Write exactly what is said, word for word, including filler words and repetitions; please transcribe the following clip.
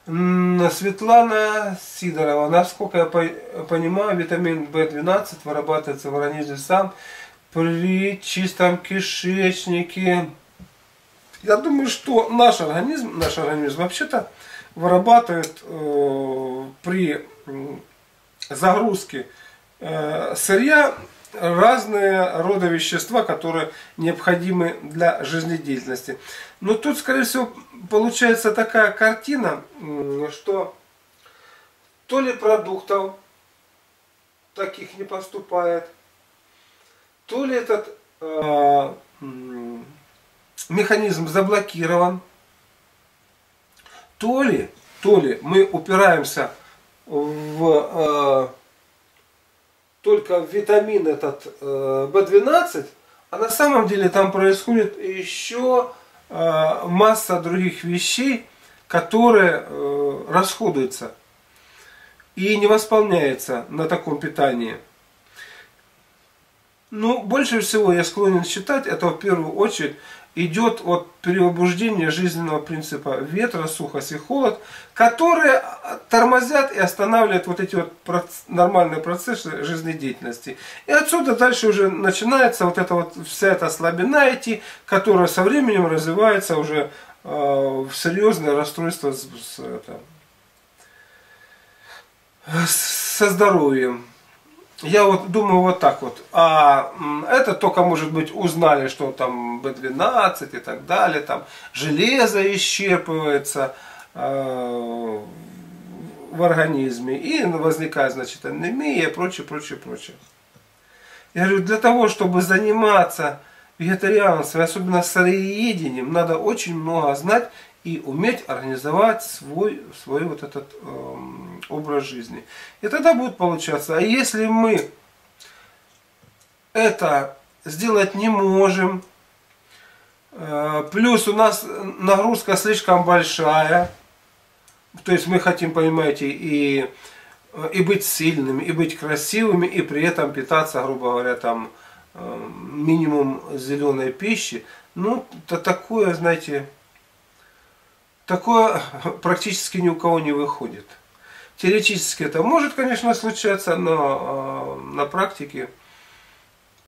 М, Светлана Сидорова, насколько я по- понимаю, витамин В двенадцать вырабатывается в организме сам при чистом кишечнике. Я думаю, что наш организм, наш организм вообще-то вырабатывает э, при м, загрузке э, сырья разные рода вещества, которые необходимы для жизнедеятельности. Но тут, скорее всего, получается такая картина, м, что то ли продуктов таких не поступает, то ли этот э, м, механизм заблокирован, то ли, то ли мы упираемся в, э, только в витамин этот э, В двенадцать, а на самом деле там происходит еще э, масса других вещей, которые э, расходуются и не восполняются на таком питании. Ну, больше всего я склонен считать, это в первую очередь идет от перевозбуждения жизненного принципа ветра, сухость и холод, которые тормозят и останавливают вот эти вот проц- нормальные процессы жизнедеятельности. И отсюда дальше уже начинается вот эта вот вся эта слабина идти, которая со временем развивается уже э, в серьезное расстройство с, с, это, со здоровьем. Я вот думаю вот так вот. А это только, может быть, узнали, что там В двенадцать и так далее, там железо исчерпывается э, в организме, и возникает, значит, анемия и прочее, прочее, прочее. Я говорю, для того, чтобы заниматься вегетарианством, особенно сыроедением, надо очень много знать и уметь организовать свой, свой вот этот э, образ жизни. И тогда будет получаться. А если мы это сделать не можем, э, плюс у нас нагрузка слишком большая, то есть мы хотим, понимаете, и, и быть сильными, и быть красивыми, и при этом питаться, грубо говоря, там э, минимум зеленой пищи, ну, то такое, знаете, такое практически ни у кого не выходит. Теоретически это может, конечно, случаться, но э, на практике